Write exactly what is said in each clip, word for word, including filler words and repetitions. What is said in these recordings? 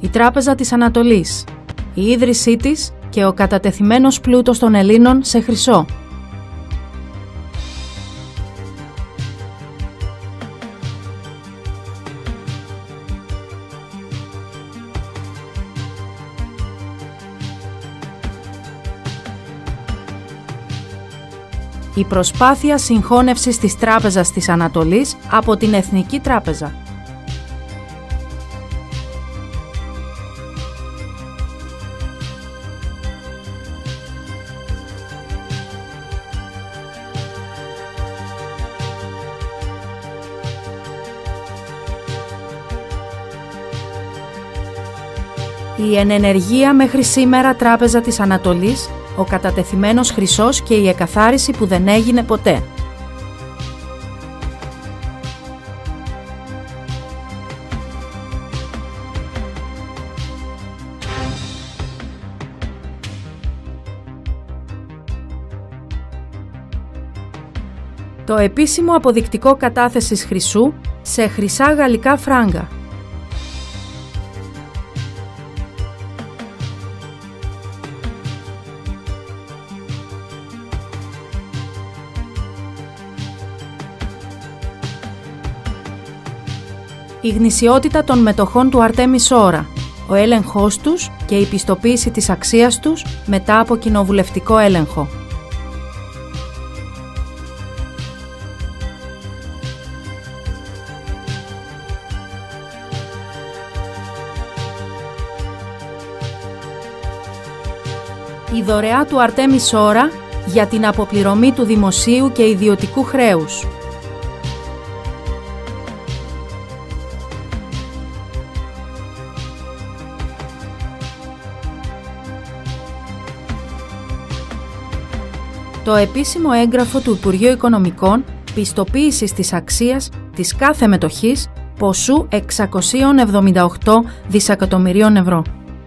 η Τράπεζα της Ανατολής, η ίδρυσή της και ο κατατεθειμένος πλούτος των Ελλήνων σε χρυσό. Η προσπάθεια συγχώνευσης της Τράπεζας της Ανατολής από την Εθνική Τράπεζα. Η εν ενεργεία μέχρι σήμερα Τράπεζα της Ανατολής, ο κατατεθειμένος χρυσός και η εκαθάριση που δεν έγινε ποτέ. Το επίσημο αποδεικτικό κατάθεσης χρυσού σε χρυσά γαλλικά φράγκα. Η γνησιότητα των μετοχών του Αρτέμις Ώρα, ο έλεγχός τους και η πιστοποίηση της αξίας τους μετά από κοινοβουλευτικό έλεγχο. Η δωρεά του Αρτέμις Ώρα για την αποπληρωμή του δημοσίου και ιδιωτικού χρέους. Το επίσημο έγγραφο του Υπουργείου Οικονομικών πιστοποίησης της αξίας της κάθε μετοχής ποσού εξακόσια εβδομήντα οκτώ δισεκατομμυρίων ευρώ.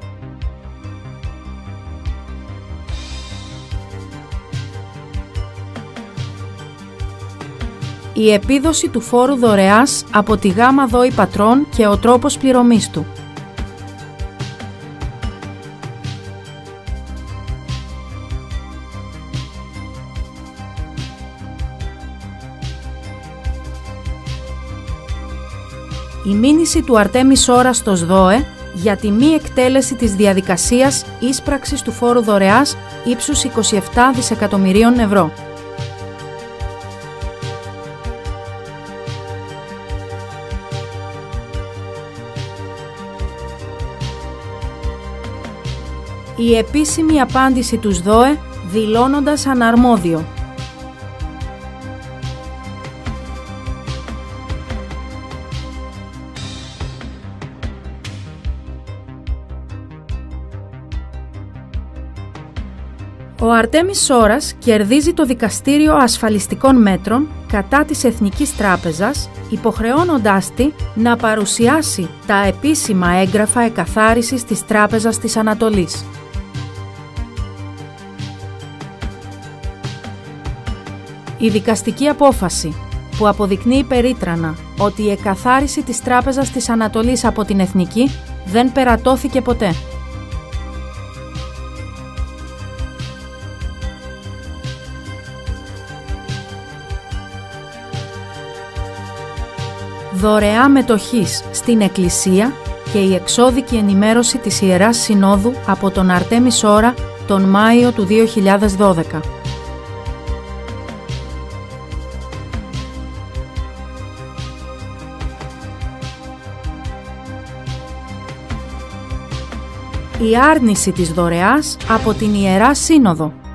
Η επίδοση του φόρου δωρεάς από τη γάμα δόη πατρών και ο τρόπος πληρωμής του. Η μήνυση του Αρτέμις Ώρα στο ΣΔΟΕ για τη μη εκτέλεση της διαδικασίας ίσπραξης του φόρου δωρεάς ύψους είκοσι επτά δισεκατομμυρίων ευρώ. Η επίσημη απάντηση του ΣΔΟΕ δηλώνοντας αναρμόδιο. Ο Αρτέμις Ώρας κερδίζει το Δικαστήριο Ασφαλιστικών Μέτρων κατά της Εθνικής Τράπεζας, υποχρεώνοντάς τη να παρουσιάσει τα επίσημα έγγραφα εκαθάρισης της Τράπεζας της Ανατολής. Η δικαστική απόφαση, που αποδεικνύει περίτρανα ότι η εκαθάριση της Τράπεζας της Ανατολής από την Εθνική δεν περατώθηκε ποτέ. Δωρεά μετοχής στην Εκκλησία και η εξώδικη ενημέρωση της Ιεράς Συνόδου από τον Αρτέμις Ώρα τον Μάιο του δύο χιλιάδες δώδεκα. Η άρνηση της δωρεάς από την Ιερά Σύνοδο.